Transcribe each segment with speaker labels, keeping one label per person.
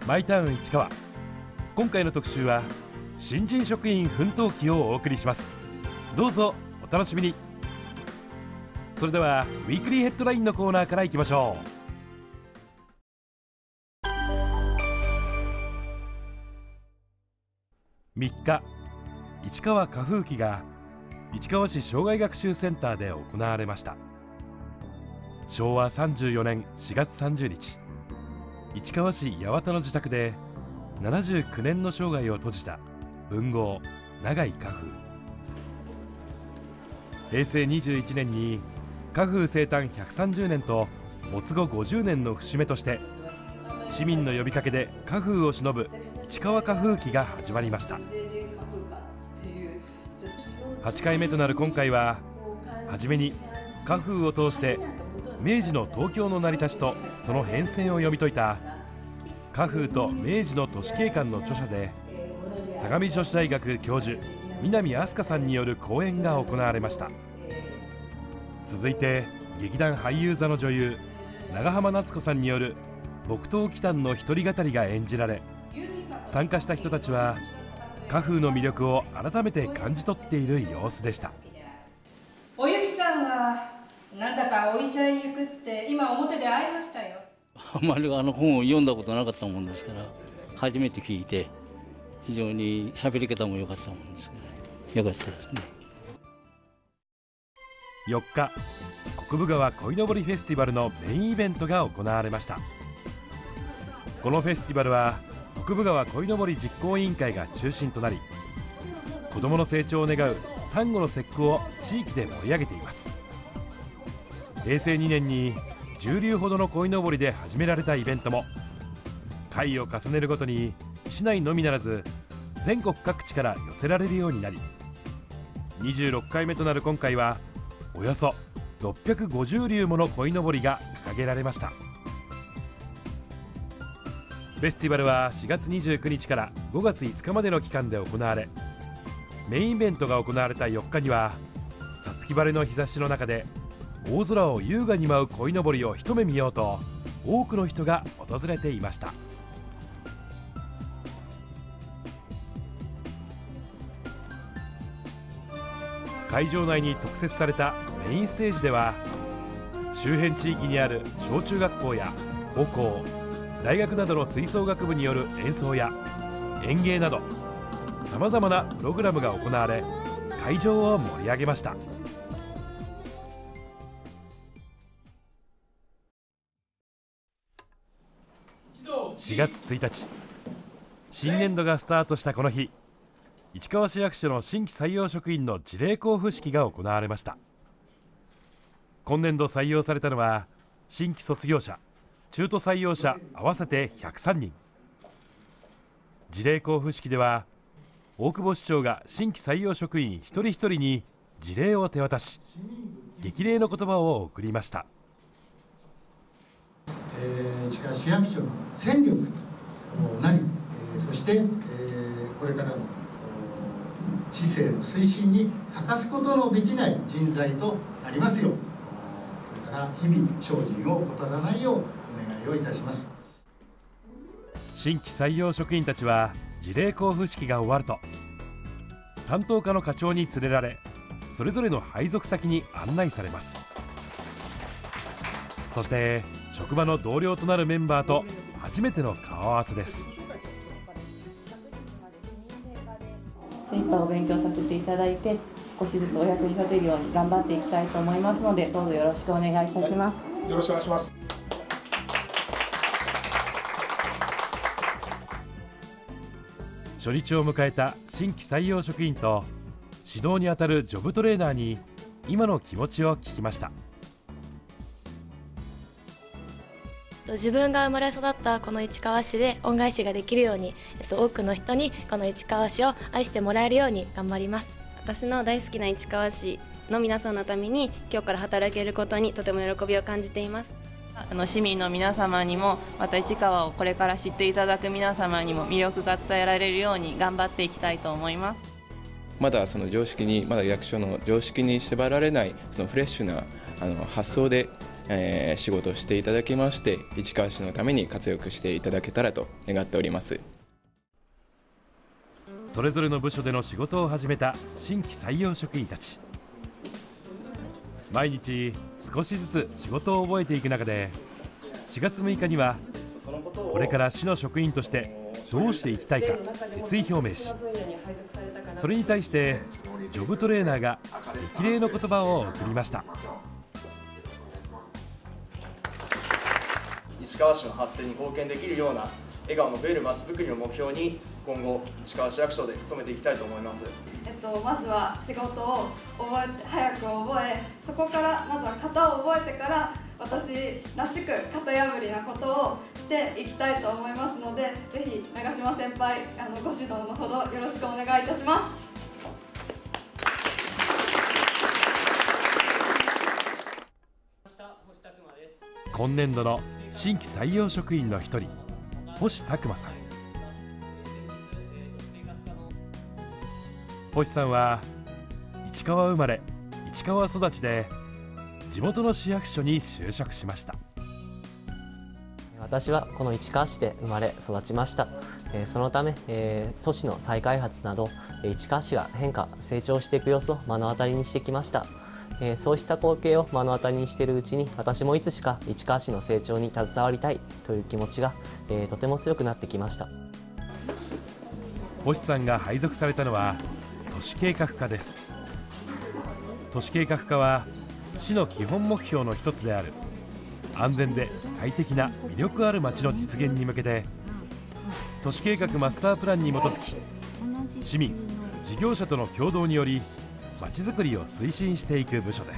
Speaker 1: マイタウン市川。今回の特集は新人職員奮闘記をお送りします。どうぞお楽しみに。それではウィークリーヘッドラインのコーナーからいきましょう。3日、市川花風紀が市川市障害学習センターで行われました。昭和34年4月30日、市川市八幡の自宅で79年の生涯を閉じた文豪永井荷風。平成21年に荷風生誕130年と没後50年の節目として、市民の呼びかけで荷風を偲ぶ市川花風紀が始まりました。8回目となる今回は、はじめに荷風を通して明治の東京の成り立ちとその変遷を読み解いた荷風と明治の都市景観の著者で、相模女子大学教授南飛鳥さんによる講演が行われました。続いて劇団俳優座の女優長濱夏子さんによる木刀奇譚の一人語りが演じられ、参加した人たちは荷風の魅力を改めて感じ取っている様子でした。
Speaker 2: おゆきさんはなんだかお医者へ行くって今表で会いましたよ。
Speaker 3: あまり本を読んだことなかったもんですから、初めて聞いて非常に喋り方も良かったもんですけど、良かったですね。
Speaker 1: 4日、国分川鯉のぼりフェスティバルのメインイベントが行われました。このフェスティバルは国分川鯉のぼり実行委員会が中心となり、子どもの成長を願う端午の節句を地域で盛り上げています。平成2年に10流ほどの鯉のぼりで始められたイベントも、回を重ねるごとに市内のみならず全国各地から寄せられるようになり、26回目となる今回はおよそ650流もの鯉のぼりが掲げられました。フェスティバルは4月29日から5月5日までの期間で行われ、メインイベントが行われた4日には五月晴れの日差しの中で大空を優雅に舞う鯉のぼりを一目見ようと多くの人が訪れていました。会場内に特設されたメインステージでは、周辺地域にある小中学校や高校、大学などの吹奏楽部による演奏や演芸などさまざまなプログラムが行われ、会場を盛り上げました。4月1日、新年度がスタートしたこの日、市川市役所の新規採用職員の辞令交付式が行われました。今年度採用されたのは新規卒業者、中途採用者合わせて103人。辞令交付式では大久保市長が新規採用職員一人一人に辞令を手渡し、激励の言葉を送りました。
Speaker 4: 市川市役所の戦力となり、そしてこれからの市政の推進に欠かすことのできない人材となりますよう、これから日々精進を怠らないようお願いをいたします。
Speaker 1: 新規採用職員たちは辞令交付式が終わると担当課の課長に連れられ、それぞれの配属先に案内されます。そして職場の同僚となるメンバーと初めての顔合わせです。
Speaker 5: 精一杯お勉強させていただいて、少しずつお役に立てるように頑張っていきたいと思いますので、どうぞよろしくお願いいたします。
Speaker 6: はい、よろしくお願いします。
Speaker 1: 初日を迎えた新規採用職員と指導にあたるジョブトレーナーに今の気持ちを聞きました。
Speaker 7: 自分が生まれ育ったこの市川市で恩返しができるように、多くの人にこの市川市を愛してもらえるように頑張ります。
Speaker 8: 私の大好きな市川市の皆さんのために今日から働けることにとても喜びを感じています。
Speaker 9: 市民の皆様にも、また市川をこれから知っていただく皆様にも魅力が伝えられるように頑張っていきたいと思います。
Speaker 10: まだまだ役所の常識に縛られないそのフレッシュな発想で
Speaker 6: 仕事をしていただきまして、市川市のために活躍していただけたらと願っております。
Speaker 1: それぞれの部署での仕事を始めた新規採用職員たち。毎日少しずつ仕事を覚えていく中で、4月6日にはこれから市の職員としてどうしていきたいか決意表明し、それに対してジョブトレーナーが激励の言葉を送りました。
Speaker 10: 市川市の発展に貢献できるような笑顔の増えるまちづくりを目標に、今後市川市役所で努めていきたいと思います。
Speaker 11: まずは仕事を早く覚え、そこからまずは型を覚えてから、私らしく型破りなことをしていきたいと思いますので、ぜひ長島先輩ご指導のほどよろしくお願いいたします。
Speaker 1: 今年度の新規採用職員の一人、星拓馬さん。星さんは市川生まれ市川育ちで、地元の市役所に就職しました。
Speaker 12: 私はこの市川市で生まれ育ちました。そのため、都市の再開発など市川市が成長していく様子を目の当たりにしてきました。そうした光景を目の当たりにしているうちに、私もいつしか市川市の成長に携わりたいという気持ちが、とても強くなってきました。
Speaker 1: 星さんが配属されたのは都市計画課です。都市計画課は市の基本目標の一つである安全で快適な魅力ある街の実現に向けて、都市計画マスタープランに基づき、市民・事業者との協働により街づくりを推進していく部署です。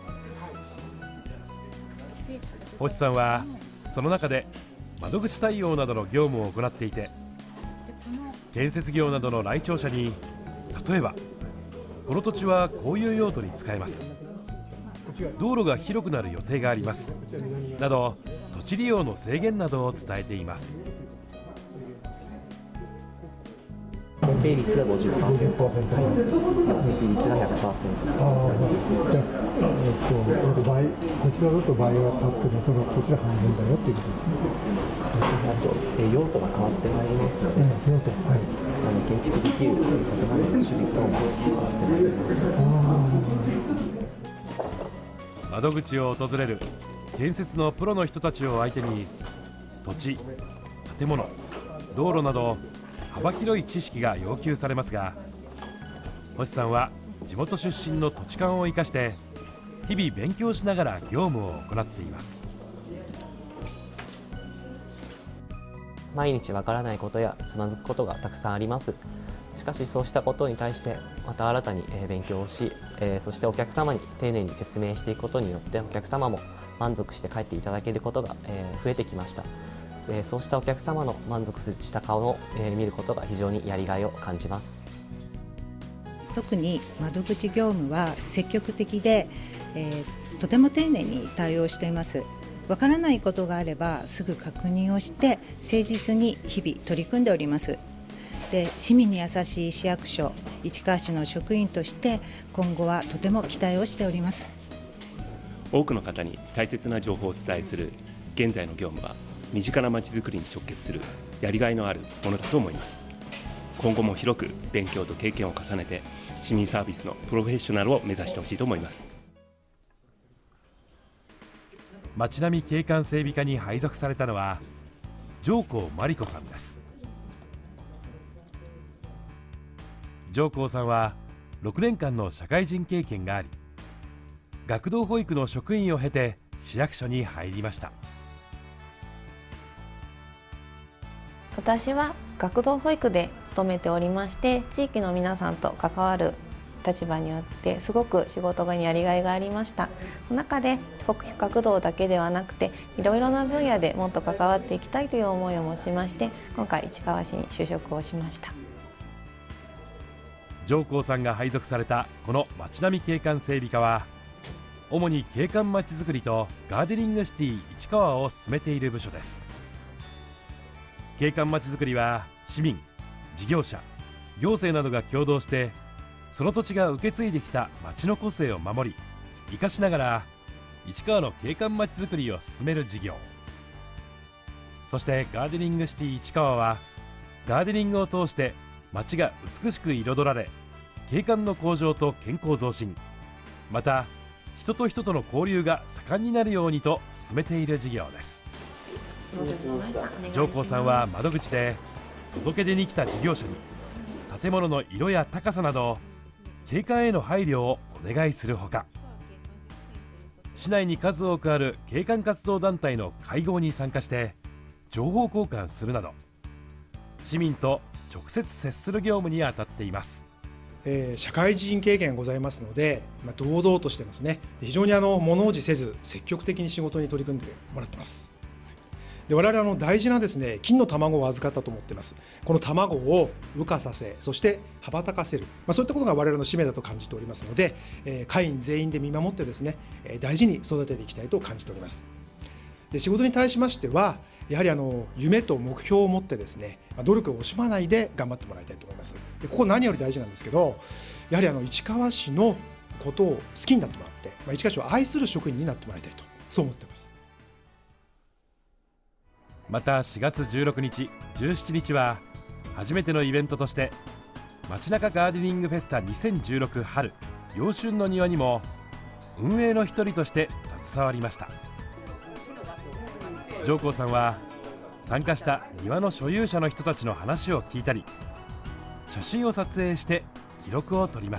Speaker 1: 星さんはその中で窓口対応などの業務を行っていて、建設業などの来庁者に、例えばこの土地はこういう用途に使えます、道路が広くなる予定がありますなど、土地利用の制限などを伝えています。
Speaker 12: 密閉率が 50%、密閉率が 100%。
Speaker 13: こちらだと倍は立つけど、そのこちら半分だよっていうこと。
Speaker 12: あと、用途が変わってまいりますので、
Speaker 13: 用途、はい、
Speaker 12: 建築できる建物の種類等も変わってまいります。
Speaker 1: 窓口を訪れる建設のプロの人たちを相手に、土地、建物、道路など幅広い知識が要求されますが、星さんは地元出身の土地勘を生かして日々勉強しながら業務を行っています。
Speaker 12: 毎日わからないことやつまずくことがたくさんあります。しかしそうしたことに対してまた新たに勉強をし、そしてお客様に丁寧に説明していくことによって、お客様も満足して帰っていただけることが増えてきました。そうしたお客様の満足した顔を見ることが非常にやりがいを感じます。
Speaker 14: 特に窓口業務は積極的で、とても丁寧に対応しています。わからないことがあればすぐ確認をして誠実に日々取り組んでおります。で、市民に優しい市役所、市川市の職員として今後はとても期待をしております。
Speaker 15: 多くの方に大切な情報をお伝えする現在の業務は、身近なまちづくりに直結するやりがいのあるものだと思います。今後も広く勉強と経験を重ねて、市民サービスのプロフェッショナルを目指してほしいと思います。
Speaker 1: 町並み景観整備課に配属されたのは上皇真理子さんです。上皇さんは6年間の社会人経験があり、学童保育の職員を経て市役所に入りました。
Speaker 16: 私は学童保育で勤めておりまして、地域の皆さんと関わる立場によってすごく仕事場にやりがいがありました。その中で学童だけではなくて、いろいろな分野でもっと関わっていきたいという思いを持ちまして、今回市川市に就職をしました。
Speaker 1: 上皇さんが配属されたこの町並み景観整備課は、主に景観まちづくりとガーデニングシティ市川を進めている部署です。景観まちづくりは市民、事業者、行政などが共同して、その土地が受け継いできた町の個性を守り生かしながら、 市川の景観まちづくりを進める事業、そしてガーデニングシティ市川はガーデニングを通して街が美しく彩られ、景観の向上と健康増進、また人と人との交流が盛んになるようにと進めている事業です。上皇さんは窓口で届け出に来た事業者に建物の色や高さなど景観への配慮をお願いするほか、市内に数多くある景観活動団体の会合に参加して情報交換するなど、市民と直接接する業務に当たっています。
Speaker 17: 社会人経験がございますので、堂々としてますね。非常に物おじせず積極的に仕事に取り組んでもらってます。で、我々大事なですね、金の卵を預かったと思っています。この卵を羽化させ、そして羽ばたかせる、そういったことが我々の使命だと感じておりますので、会員全員で見守ってですね、大事に育てていきたいと感じております。で、仕事に対しましてはやはり夢と目標を持ってですね、努力を惜しまないで頑張ってもらいたいと思います。で、ここ何より大事なんですけど、やはり市川市のことを好きになってもらって、市川市を愛する職員になってもらいたいと、そう思っています。
Speaker 1: また4月16日、17日は初めてのイベントとして街中ガーデニングフェスタ2016春陽春の庭にも運営の一人として携わりました。上皇さんは参加した庭の所有者の人たちの話を聞いたり、写真を撮影して記録を取りました。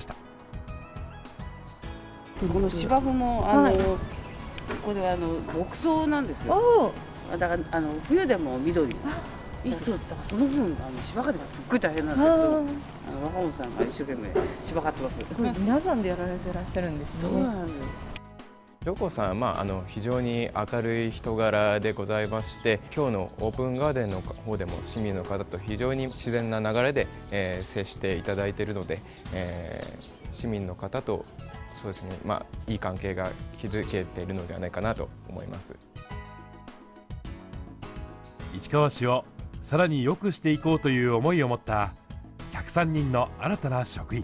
Speaker 18: この芝生もこれは牧草なんですよ。だから冬でも緑。そうだからその分芝刈りがすっごい大変なんだけど、若本さんが一生懸命芝刈ってます。
Speaker 5: これ皆さんでやられてらっしゃるんですね。
Speaker 18: そうなんです。
Speaker 6: 上皇さんは非常に明るい人柄でございまして、今日のオープンガーデンの方でも市民の方と非常に自然な流れで、接していただいているので、市民の方とそうですね、いい関係が築けているのではないかなと思います。
Speaker 1: 市川市をさらに良くしていこうという思いを持った103人の新たな職員、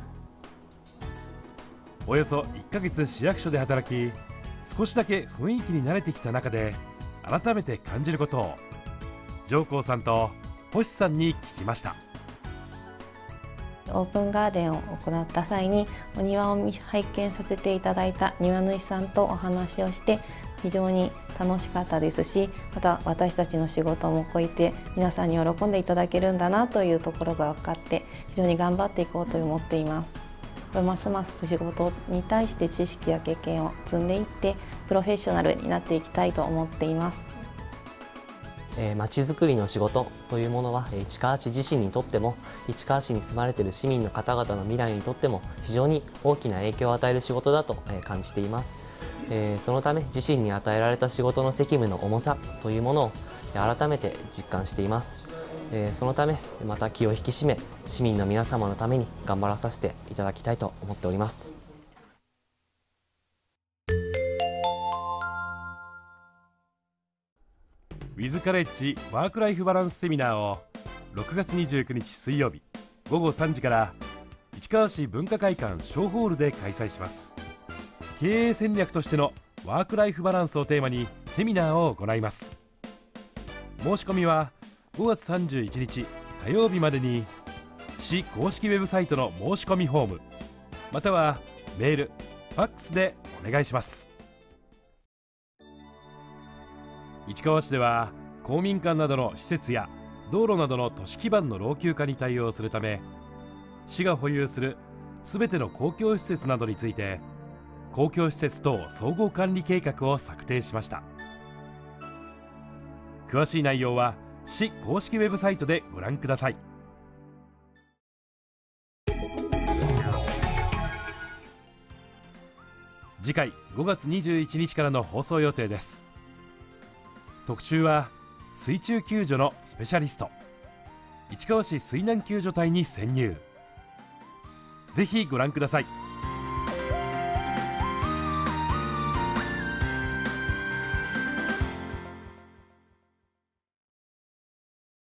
Speaker 1: およそ1ヶ月市役所で働き、少しだけ雰囲気に慣れてきた中で改めて感じることを上皇さんと星さんに聞きました。
Speaker 16: オープンガーデンを行った際にお庭を拝見させていただいた庭主さんとお話をして非常に楽しかったですし、また私たちの仕事もこういって皆さんに喜んでいただけるんだなというところが分かって非常に頑張っていこうと思っています。ますます仕事に対して知識や経験を積んでいってプロフェッショナルになっていきたいと思っています。
Speaker 12: まちづくりの仕事というものは市川市自身にとっても市川市に住まれている市民の方々の未来にとっても非常に大きな影響を与える仕事だと感じています。そのため自身に与えられた仕事の責務の重さというものを改めて実感しています。そのためまた気を引き締め市民の皆様のために頑張らさせていただきたいと思っております。
Speaker 1: ウィズカレッジワークライフバランスセミナーを6月29日水曜日午後3時から市川市文化会館小ホールで開催します。経営戦略としてのワークライフバランスをテーマにセミナーを行います。申し込みは5月31日火曜日までに市公式ウェブサイトの申し込みフォームまたはメール、ファックスでお願いします。市川市では公民館などの施設や道路などの都市基盤の老朽化に対応するため、市が保有するすべての公共施設などについて公共施設等総合管理計画を策定しました。詳しい内容は市公式ウェブサイトでご覧ください。次回5月21日からの放送予定です。特集は水中救助のスペシャリスト、市川市水難救助隊に潜入。ぜひご覧ください。